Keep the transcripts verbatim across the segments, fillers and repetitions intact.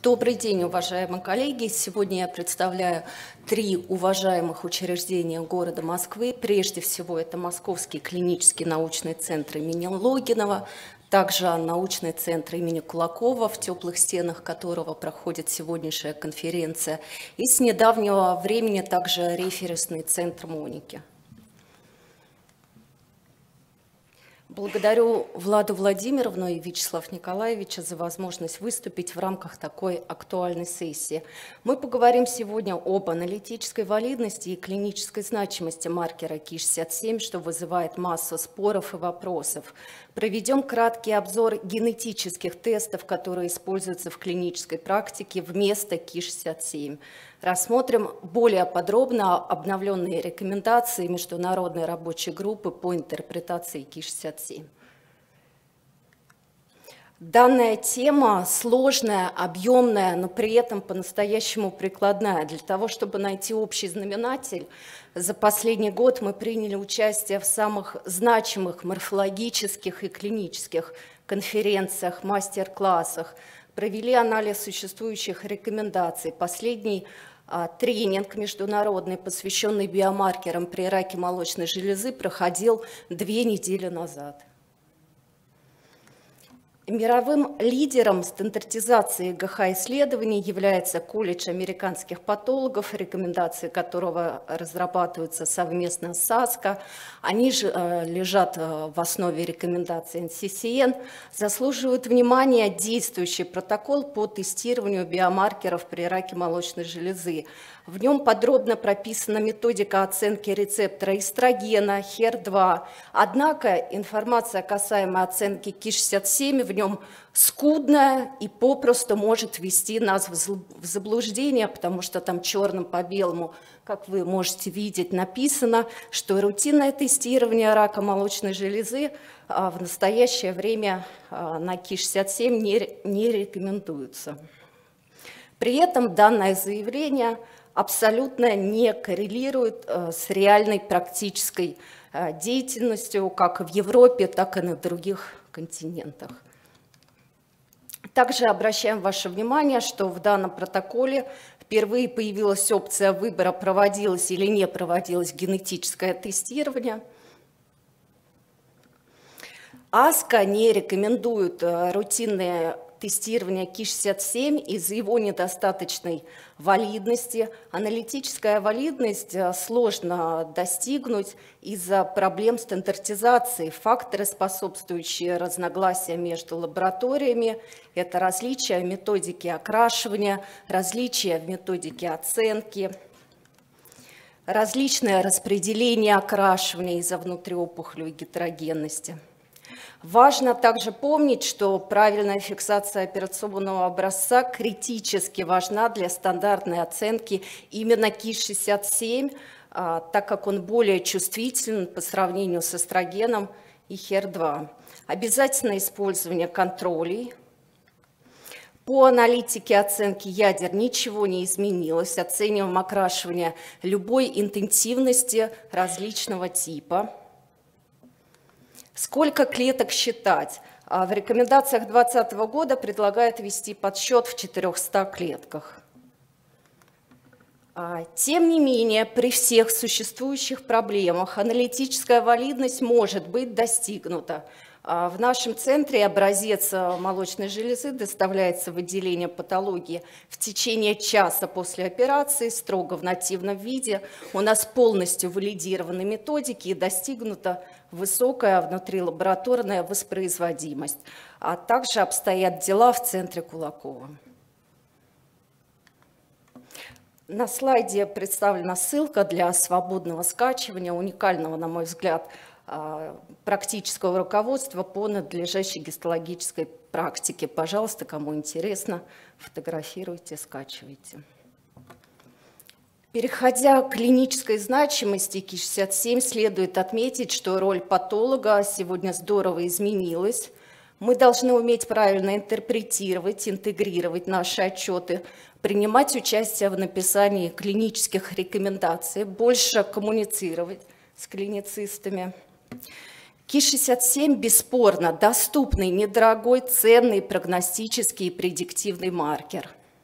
Добрый день, уважаемые коллеги. Сегодня я представляю три уважаемых учреждения города Москвы. Прежде всего, это Московский клинический научный центр имени Логинова, также научный центр имени Кулакова, в теплых стенах которого проходит сегодняшняя конференция, и с недавнего времени также референсный центр Моники. Благодарю Владу Владимировну и Вячеслава Николаевича за возможность выступить в рамках такой актуальной сессии. Мы поговорим сегодня об аналитической валидности и клинической значимости маркера ки шестьдесят семь, что вызывает массу споров и вопросов. Проведем краткий обзор генетических тестов, которые используются в клинической практике вместо ки шестьдесят семь. Рассмотрим более подробно обновленные рекомендации Международной рабочей группы по интерпретации ки шестьдесят семь. Данная тема сложная, объемная, но при этом по-настоящему прикладная. Для того, чтобы найти общий знаменатель, за последний год мы приняли участие в самых значимых морфологических и клинических конференциях, мастер-классах, провели анализ существующих рекомендаций. Последний тренинг международный, посвященный биомаркерам при раке молочной железы, проходил две недели назад. Мировым лидером стандартизации гэ ха исследований является колледж американских патологов, рекомендации которого разрабатываются совместно с АСКО. Они же лежат в основе рекомендаций эн си си эн. Заслуживают внимания действующий протокол по тестированию биомаркеров при раке молочной железы. В нем подробно прописана методика оценки рецептора эстрогена, хер два. Однако информация, касаемая оценки ки шестьдесят семь, в нем скудная и попросту может ввести нас в заблуждение, потому что там черным по белому, как вы можете видеть, написано, что рутинное тестирование рака молочной железы в настоящее время на ки шестьдесят семь не, не рекомендуется. При этом данное заявление абсолютно не коррелирует с реальной практической деятельностью как в Европе, так и на других континентах. Также обращаем ваше внимание, что в данном протоколе впервые появилась опция выбора, проводилось или не проводилось генетическое тестирование. АСКО не рекомендует рутинные тестирование ки шестьдесят семь из-за его недостаточной валидности. Аналитическая валидность сложно достигнуть из-за проблем стандартизации. Факторы, способствующие разногласиям между лабораториями, это различия в методике окрашивания, различия в методике оценки, различное распределение окрашивания из-за внутриопухолевой гетерогенности. Важно также помнить, что правильная фиксация операционного образца критически важна для стандартной оценки именно ки шестьдесят семь, так как он более чувствителен по сравнению с эстрогеном и хер два. Обязательно использование контролей. По аналитике оценки ядер ничего не изменилось. Оцениваем окрашивание любой интенсивности различного типа. Сколько клеток считать? В рекомендациях две тысячи двадцатого года предлагают ввести подсчет в четырёхстах клетках. Тем не менее, при всех существующих проблемах аналитическая валидность может быть достигнута. В нашем центре образец молочной железы доставляется в отделение патологии в течение часа после операции, строго в нативном виде. У нас полностью валидированы методики и достигнута высокая внутрилабораторная воспроизводимость. А также обстоят дела в центре Кулакова. На слайде представлена ссылка для свободного скачивания, уникального, на мой взгляд, практического руководства по надлежащей гистологической практике. Пожалуйста, кому интересно, фотографируйте, скачивайте. Переходя к клинической значимости ки шестьдесят семь, следует отметить, что роль патолога сегодня здорово изменилась. Мы должны уметь правильно интерпретировать, интегрировать наши отчеты, принимать участие в написании клинических рекомендаций, больше коммуницировать с клиницистами. ки шестьдесят семь бесспорно доступный, недорогой, ценный прогностический и предиктивный маркер.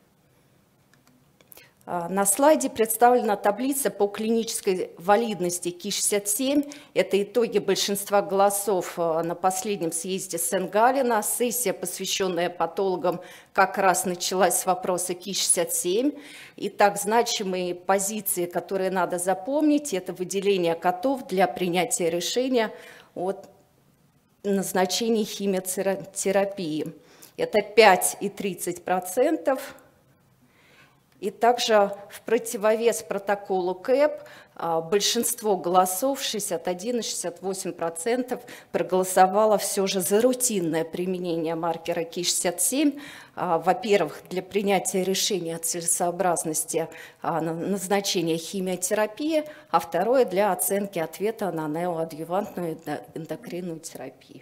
На слайде представлена таблица по клинической валидности ки шестьдесят семь. Это итоги большинства голосов на последнем съезде Сен-Галлена. Сессия, посвященная патологам, как раз началась с вопроса ки шестьдесят семь. Итак, значимые позиции, которые надо запомнить, это выделение котов для принятия решения о назначении химиотерапии. Это пять и тридцать сотых процента. И также в противовес протоколу КЭП большинство голосов, шестьдесят один и шестьдесят восемь сотых процента, проголосовало все же за рутинное применение маркера ки шестьдесят семь. Во-первых, для принятия решения о целесообразности назначения химиотерапии, а второе для оценки ответа на неоадъювантную эндокринную терапию.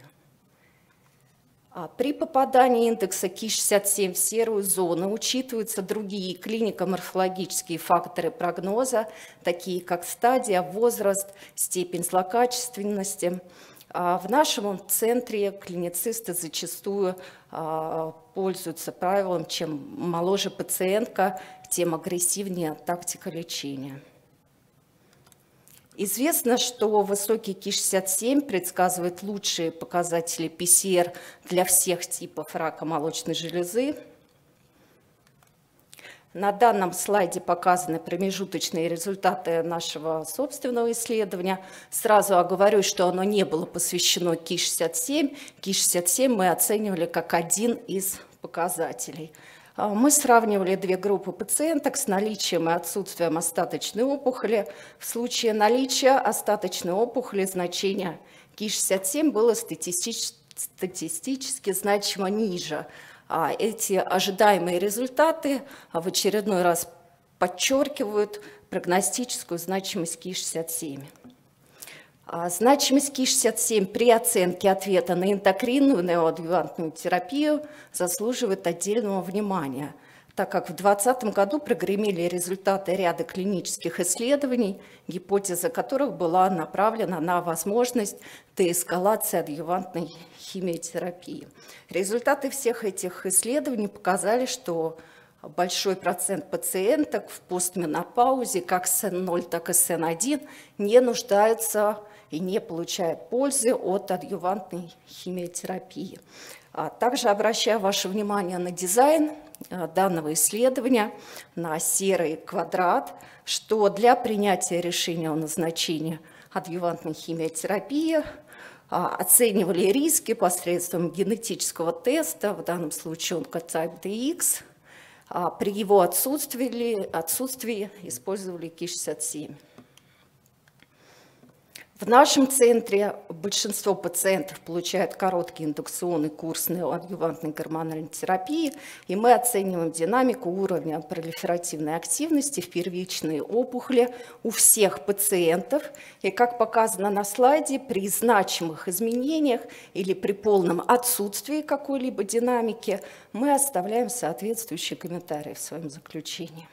При попадании индекса ки шестьдесят семь в серую зону учитываются другие клинико-морфологические факторы прогноза, такие как стадия, возраст, степень злокачественности. В нашем центре клиницисты зачастую пользуются правилом: чем моложе пациентка, тем агрессивнее тактика лечения. Известно, что высокий ки шестьдесят семь предсказывает лучшие показатели пэ эс эр для всех типов рака молочной железы. На данном слайде показаны промежуточные результаты нашего собственного исследования. Сразу оговорюсь, что оно не было посвящено ки шестьдесят семь. ки шестьдесят семь мы оценивали как один из показателей. Мы сравнивали две группы пациенток с наличием и отсутствием остаточной опухоли. В случае наличия остаточной опухоли значение ки шестьдесят семь было статистически значимо ниже. Эти ожидаемые результаты в очередной раз подчеркивают прогностическую значимость ки шестьдесят семь. Значимость ки шестьдесят семь при оценке ответа на эндокринную неоадъювантную терапию заслуживает отдельного внимания, так как в две тысячи двадцатом году прогремели результаты ряда клинических исследований, гипотеза которых была направлена на возможность деэскалации адъювантной химиотерапии. Результаты всех этих исследований показали, что большой процент пациенток в постменопаузе, как эс эн ноль, так и эс эн один, не нуждаются и не получают пользы от адъювантной химиотерапии. Также обращаю ваше внимание на дизайн данного исследования, на серый квадрат, что для принятия решения о назначении адъювантной химиотерапии оценивали риски посредством генетического теста, в данном случае онкотайп ди икс. При его отсутствии, отсутствии использовали ки шестьдесят семь. В нашем центре большинство пациентов получают короткий индукционный курс неоадъювантной гормональной терапии, и мы оцениваем динамику уровня пролиферативной активности в первичной опухоли у всех пациентов. И, как показано на слайде, при значимых изменениях или при полном отсутствии какой-либо динамики мы оставляем соответствующие комментарии в своем заключении.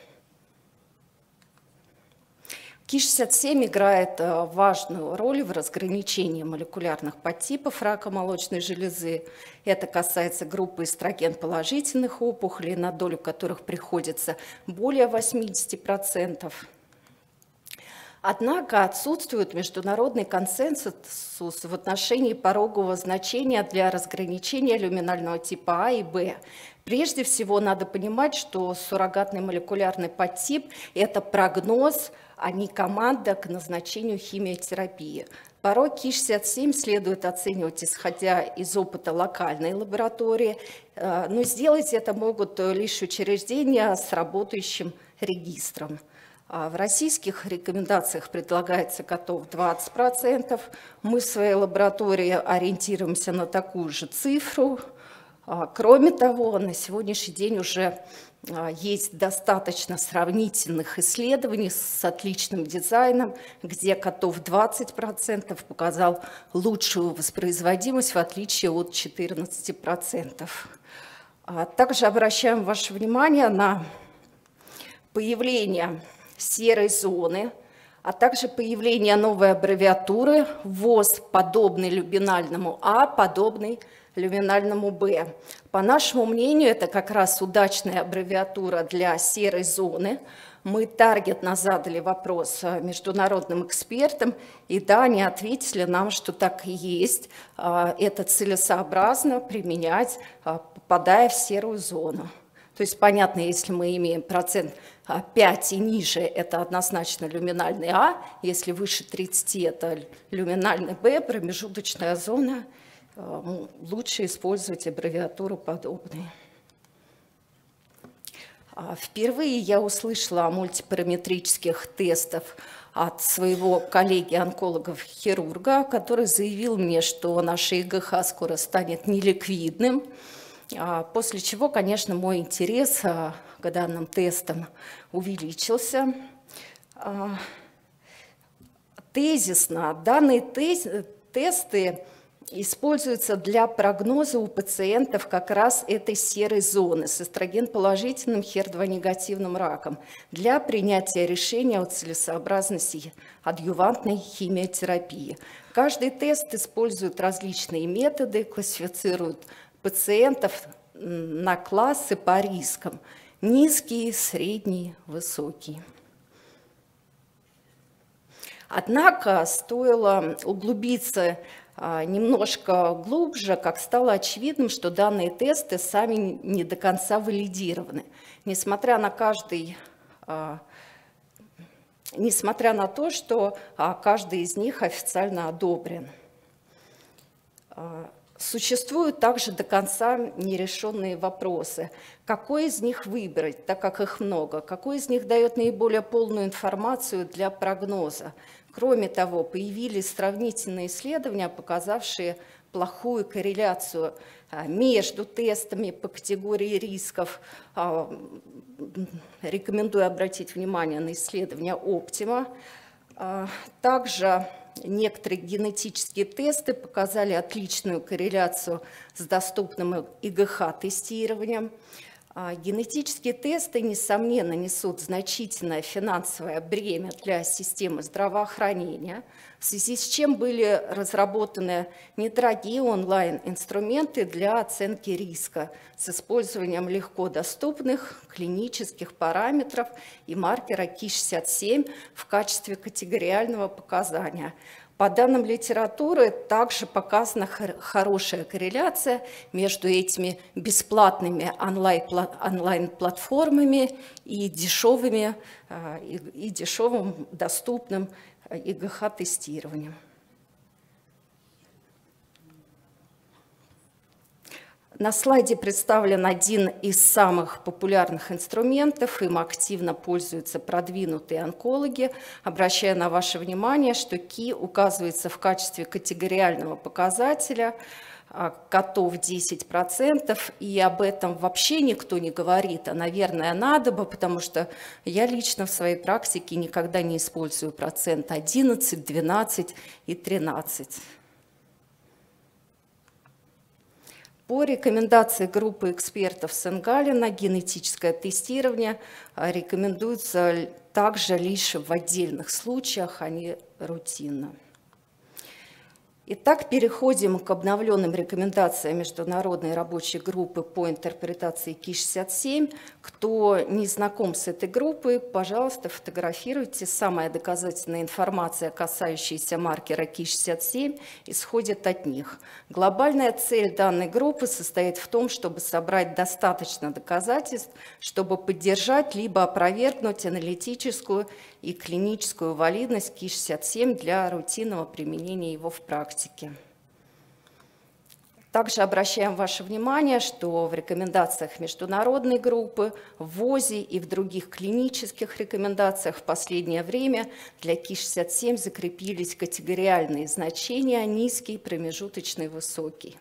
ки шестьдесят семь играет важную роль в разграничении молекулярных подтипов рака молочной железы. Это касается группы эстроген-положительных опухолей, на долю которых приходится более восьмидесяти процентов. Однако отсутствует международный консенсус в отношении порогового значения для разграничения люминального типа А и Б. Прежде всего, надо понимать, что суррогатный молекулярный подтип – это прогноз, а не команда к назначению химиотерапии. Порог ки шестьдесят семь следует оценивать, исходя из опыта локальной лаборатории, но сделать это могут лишь учреждения с работающим регистром. В российских рекомендациях предлагается котов двадцать процентов. Мы в своей лаборатории ориентируемся на такую же цифру. Кроме того, на сегодняшний день уже есть достаточно сравнительных исследований с отличным дизайном, где котов двадцать процентов показал лучшую воспроизводимость в отличие от четырнадцати процентов. Также обращаем ваше внимание на появление серой зоны а также появление новой аббревиатуры ВОЗ, подобный люминальному А, подобный люминальному Б. По нашему мнению, это как раз удачная аббревиатура для серой зоны. Мы таргетно задали вопрос международным экспертам, и да, они ответили нам, что так и есть. Это целесообразно применять, попадая в серую зону. То есть, понятно, если мы имеем процент пять и ниже, это однозначно люминальный А, если выше тридцати, это люминальный Б, промежуточная зона, лучше использовать аббревиатуру подобной. Впервые я услышала о мультипараметрических тестах от своего коллеги-онколога-хирурга, который заявил мне, что наше ИГХ скоро станет неликвидным. После чего, конечно, мой интерес к данным тестам увеличился. Тезисно данные тесты используются для прогноза у пациентов как раз этой серой зоны с эстроген-положительным, хер два негативным раком для принятия решения о целесообразности адъювантной химиотерапии. Каждый тест использует различные методы, классифицирует пациентов на классы по рискам: низкий, средний, высокий. Однако стоило углубиться немножко глубже, как стало очевидным, что данные тесты сами не до конца валидированы, несмотря на каждый, несмотря на то, что каждый из них официально одобрен. Существуют также до конца нерешенные вопросы. Какой из них выбрать, так как их много? Какой из них дает наиболее полную информацию для прогноза? Кроме того, появились сравнительные исследования, показавшие плохую корреляцию между тестами по категории рисков. Рекомендую обратить внимание на исследования Optima. Также некоторые генетические тесты показали отличную корреляцию с доступным ИГХ-тестированием. Генетические тесты, несомненно, несут значительное финансовое бремя для системы здравоохранения, в связи с чем были разработаны недорогие онлайн-инструменты для оценки риска с использованием легко доступных клинических параметров и маркера ки шестьдесят семь в качестве категориального показания. По данным литературы, также показана хорошая корреляция между этими бесплатными онлайн-платформами и дешевыми, и дешевым доступным ИГХ-тестированием. На слайде представлен один из самых популярных инструментов. Им активно пользуются продвинутые онкологи. Обращаю на ваше внимание, что ки указывается в качестве категориального показателя, котов десять процентов, и об этом вообще никто не говорит, а, наверное, надо бы, потому что я лично в своей практике никогда не использую процент одиннадцать, двенадцать и тринадцать. По рекомендации группы экспертов Сенгалина генетическое тестирование рекомендуется также лишь в отдельных случаях, а не рутинно. Итак, переходим к обновленным рекомендациям международной рабочей группы по интерпретации ки шестьдесят семь. Кто не знаком с этой группой, пожалуйста, фотографируйте. Самая доказательная информация, касающаяся маркера ки шестьдесят семь, исходит от них. Глобальная цель данной группы состоит в том, чтобы собрать достаточно доказательств, чтобы поддержать либо опровергнуть аналитическую и клиническую валидность ки шестьдесят семь для рутинного применения его в практике. Также обращаем ваше внимание, что в рекомендациях международной группы, в ВОЗе и в других клинических рекомендациях в последнее время для ки шестьдесят семь закрепились категориальные значения низкий, промежуточный, высокий.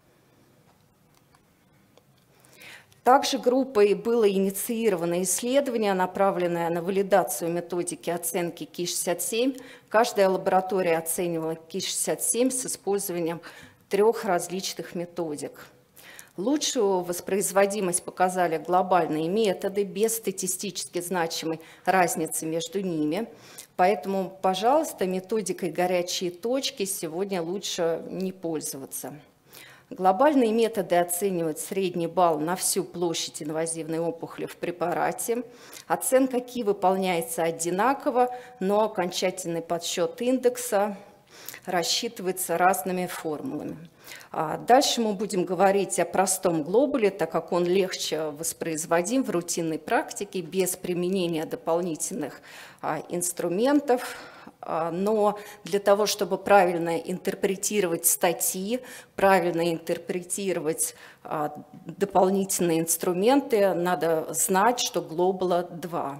Также группой было инициировано исследование, направленное на валидацию методики оценки ки шестьдесят семь. Каждая лаборатория оценивала ки шестьдесят семь с использованием трех различных методик. Лучшую воспроизводимость показали глобальные методы без статистически значимой разницы между ними. Поэтому, пожалуйста, методикой горячие точки сегодня лучше не пользоваться. Глобальные методы оценивают средний балл на всю площадь инвазивной опухоли в препарате. Оценка КИ выполняется одинаково, но окончательный подсчет индекса рассчитывается разными формулами. Дальше мы будем говорить о простом глобуле, так как он легче воспроизводим в рутинной практике без применения дополнительных инструментов. Но для того, чтобы правильно интерпретировать статьи, правильно интерпретировать дополнительные инструменты, надо знать, что глобула два.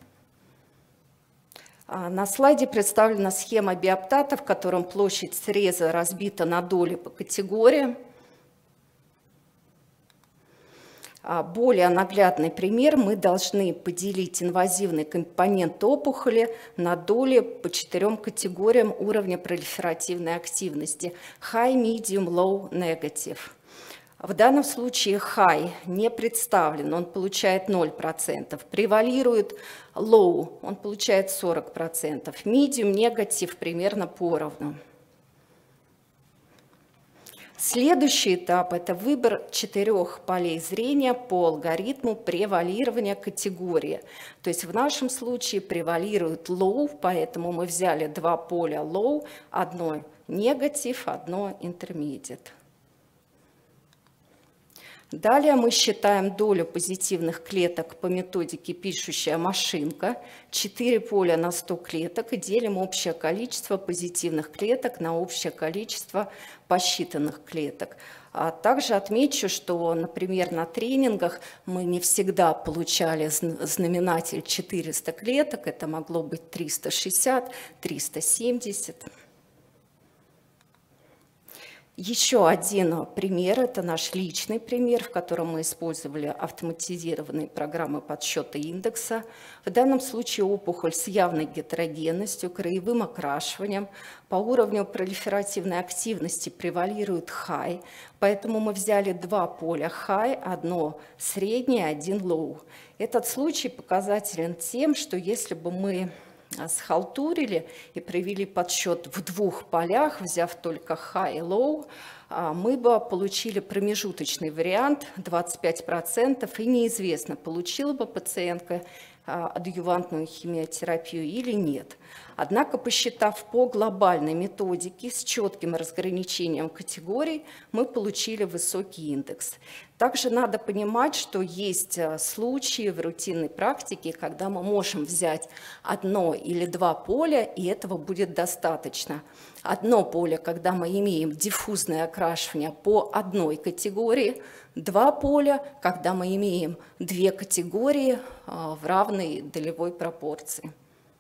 На слайде представлена схема биоптата, в котором площадь среза разбита на доли по категориям. Более наглядный пример: мы должны поделить инвазивный компонент опухоли на доли по четырем категориям уровня пролиферативной активности: high, medium, low, negative. В данном случае high не представлен, он получает ноль процентов. Превалирует low, он получает сорок процентов. Medium, negative примерно поровну. Следующий этап – это выбор четырех полей зрения по алгоритму превалирования категории. То есть в нашем случае превалирует low, поэтому мы взяли два поля low, одно negative, одно intermediate. Далее мы считаем долю позитивных клеток по методике «Пишущая машинка». четыре поля на сто клеток и делим общее количество позитивных клеток на общее количество посчитанных клеток. А также отмечу, что, например, на тренингах мы не всегда получали знаменатель четыреста клеток, это могло быть триста шестьдесят, триста семьдесят. Еще один пример – это наш личный пример, в котором мы использовали автоматизированные программы подсчета индекса. В данном случае опухоль с явной гетерогенностью, краевым окрашиванием. По уровню пролиферативной активности превалирует high, поэтому мы взяли два поля high, одно среднее, один low. Этот случай показателен тем, что если бы мы схалтурили и провели подсчет в двух полях, взяв только high и low, мы бы получили промежуточный вариант двадцать пять процентов, и неизвестно, получила бы пациентка адъювантную химиотерапию или нет. Однако, посчитав по глобальной методике с четким разграничением категорий, мы получили высокий индекс. Также надо понимать, что есть случаи в рутинной практике, когда мы можем взять одно или два поля, и этого будет достаточно. Одно поле, когда мы имеем диффузное окрашивание по одной категории, два поля, когда мы имеем две категории в равной долевой пропорции.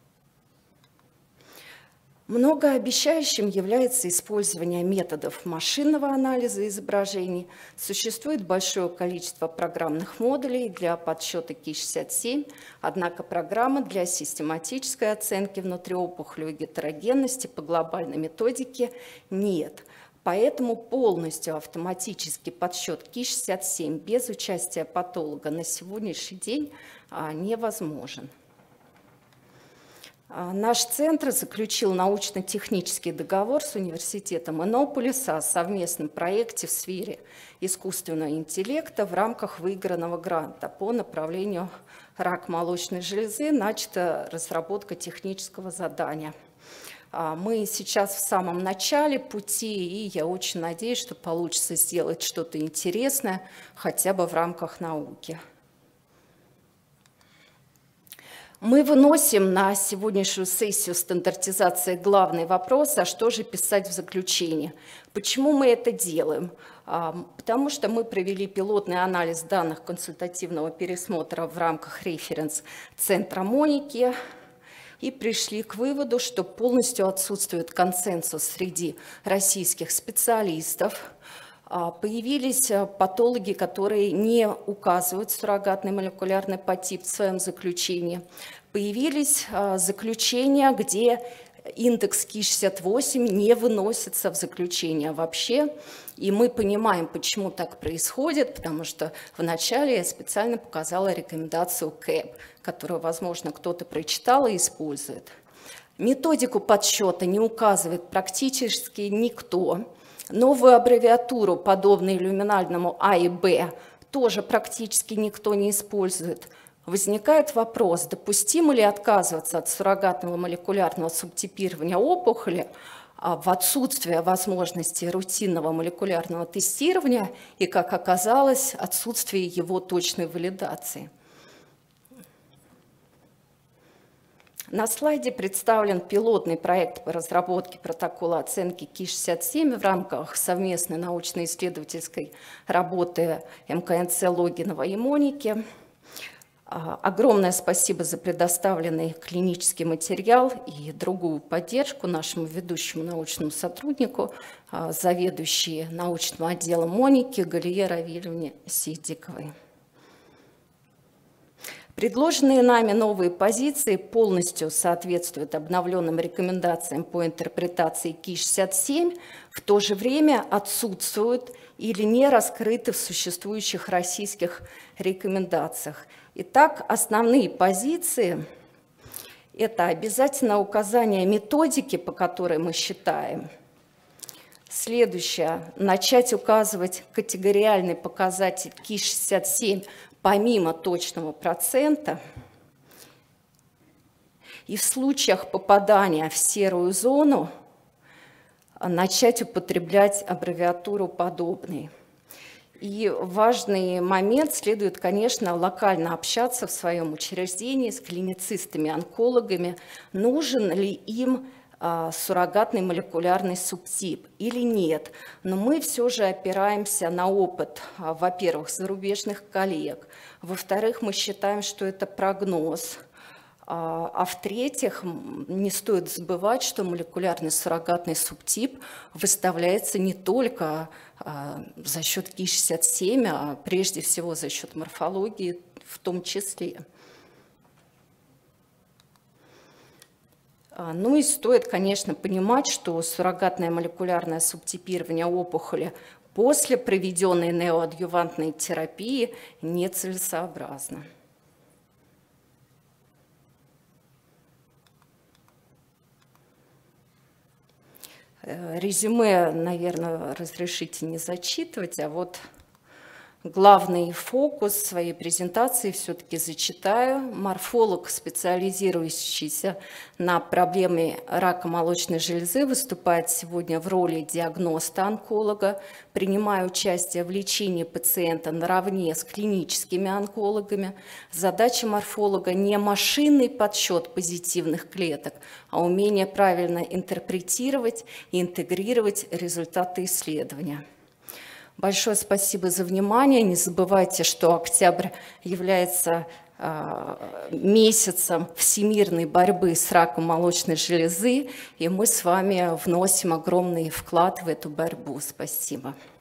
Многообещающим является использование методов машинного анализа изображений. Существует большое количество программных модулей для подсчета ки шестьдесят семь, однако программы для систематической оценки внутриопухолевой гетерогенности по глобальной методике нет. Поэтому полностью автоматический подсчет ки шестьдесят семь без участия патолога на сегодняшний день невозможен. Наш центр заключил научно-технический договор с университетом Иннополиса о совместном проекте в сфере искусственного интеллекта в рамках выигранного гранта по направлению рак молочной железы. Начата разработка технического задания. Мы сейчас в самом начале пути, и я очень надеюсь, что получится сделать что-то интересное хотя бы в рамках науки. Мы выносим на сегодняшнюю сессию стандартизации главный вопрос: а что же писать в заключении? Почему мы это делаем? Потому что мы провели пилотный анализ данных консультативного пересмотра в рамках референс-центра Моники и пришли к выводу, что полностью отсутствует консенсус среди российских специалистов. Появились патологи, которые не указывают суррогатный молекулярный подтип в своем заключении. Появились заключения, где индекс ки шестьдесят восемь не выносится в заключение вообще. И мы понимаем, почему так происходит, потому что вначале я специально показала рекомендацию кэп, которую, возможно, кто-то прочитал и использует. Методику подсчета не указывает практически никто. Новую аббревиатуру, подобную люминальному А и Б, тоже практически никто не использует. Возникает вопрос, допустимо ли отказываться от суррогатного молекулярного субтипирования опухоли в отсутствие возможности рутинного молекулярного тестирования и, как оказалось, отсутствие его точной валидации. На слайде представлен пилотный проект по разработке протокола оценки ки шестьдесят семь в рамках совместной научно-исследовательской работы эм ка эн цэ Логинова и Моники. Огромное спасибо за предоставленный клинический материал и другую поддержку нашему ведущему научному сотруднику, заведующей научным отделом Моники Галие Равильевне Сидиковой. Предложенные нами новые позиции полностью соответствуют обновленным рекомендациям по интерпретации ки шестьдесят семь, в то же время отсутствуют или не раскрыты в существующих российских рекомендациях. Итак, основные позиции – это обязательно указание методики, по которой мы считаем. Следующее – начать указывать категориальный показатель ки шестьдесят семь помимо точного процента. И в случаях попадания в серую зону начать употреблять аббревиатуру подобной. И важный момент, следует, конечно, локально общаться в своем учреждении с клиницистами-онкологами, нужен ли им а, суррогатный молекулярный субтип или нет. Но мы все же опираемся на опыт, а, во-первых, зарубежных коллег, во-вторых, мы считаем, что это прогноз, а, а в-третьих, не стоит забывать, что молекулярный суррогатный субтип выставляется не только за счет ки шестьдесят семь, а прежде всего за счет морфологии в том числе. Ну и стоит, конечно, понимать, что суррогатное молекулярное субтипирование опухоли после проведенной неоадъювантной терапии нецелесообразно. Резюме, наверное, разрешите не зачитывать, а вот главный фокус своей презентации все-таки зачитаю. Морфолог, специализирующийся на проблеме рака молочной железы, выступает сегодня в роли диагноста-онколога, принимая участие в лечении пациента наравне с клиническими онкологами. Задача морфолога не машинный подсчет позитивных клеток, а умение правильно интерпретировать и интегрировать результаты исследования. Большое спасибо за внимание. Не забывайте, что октябрь является э, месяцем всемирной борьбы с раком молочной железы, и мы с вами вносим огромный вклад в эту борьбу. Спасибо.